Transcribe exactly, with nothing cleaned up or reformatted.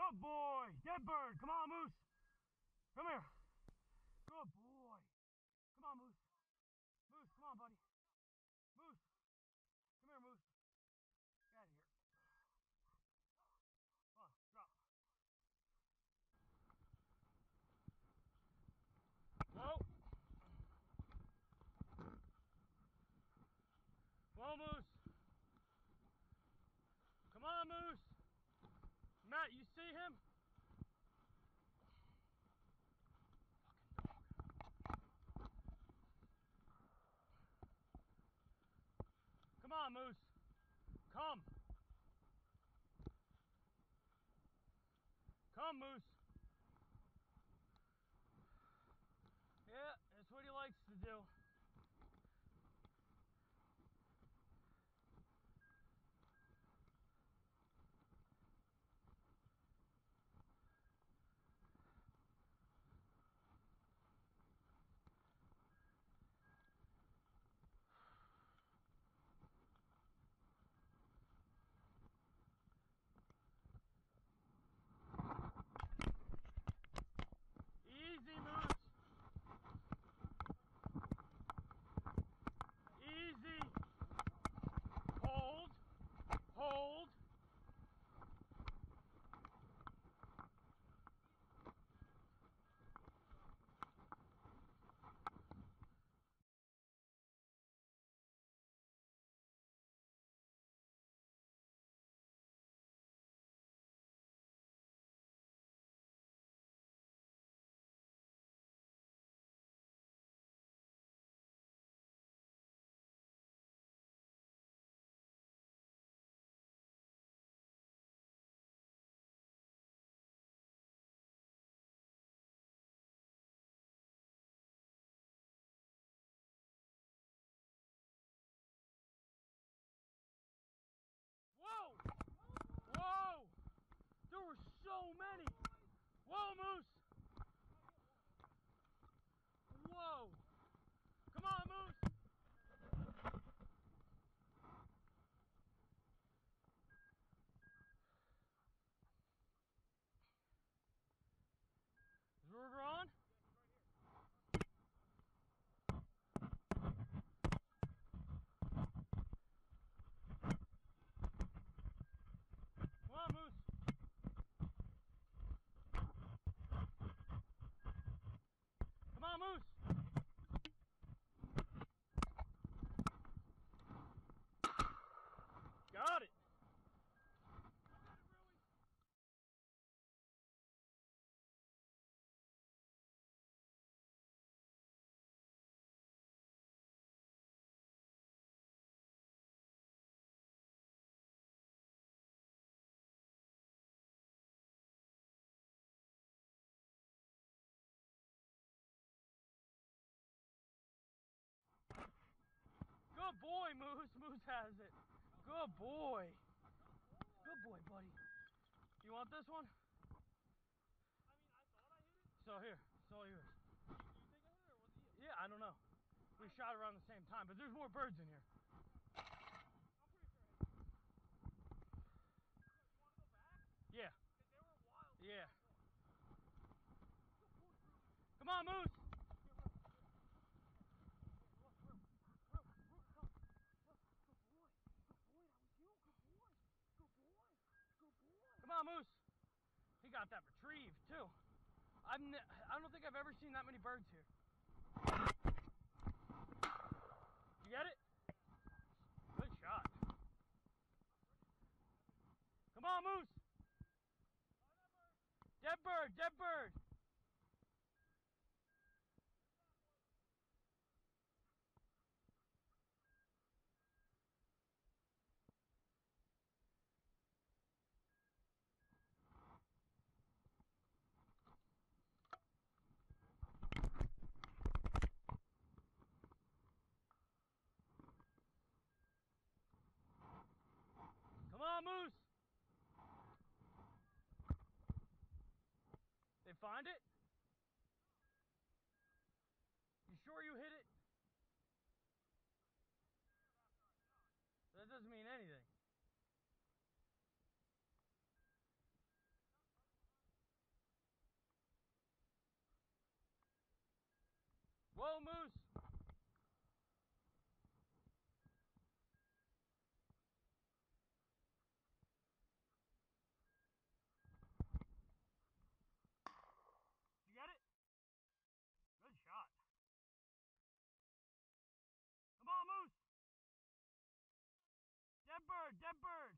Good boy. Dead bird. Come on, Moose. Come here. Good boy. Come on, Moose. Moose, come on, buddy. Moose. Come here, Moose. Get out of here. Come on, drop. Whoa. Whoa, Moose. Come on, Moose. Matt, you see him? Come on, Moose. Come. Come, Moose. Yeah, that's what he likes to do. Easy, Moose. Easy. Hold. Hold. Whoa! Whoa! There were so many! Whoa, Moose! Whoa! Come on, Moose! Is Ruger on? Come on, Moose! Come on, Moose! Got it! Good boy, Moose. Moose has it. Good boy. Good boy, buddy. You want this one? I mean, I thought I hit it. So here, it's all yours. Do you think I hit it or was it you? Yeah, I don't know. We shot around the same time, but there's more birds in here. I'm pretty sure I hit it. You want to go back? Yeah. Because they were wild. Yeah. Come on, Moose. Come on, Moose. He got that retrieved too. I've ne I don't think I've ever seen that many birds here. You get it? Good shot. Come on, Moose. Dead bird, dead bird. Come on, Moose. They find it? You sure you hit it? That doesn't mean anything. Whoa, moose! Did you get it? Good shot. Come on, moose! Dead bird, dead bird!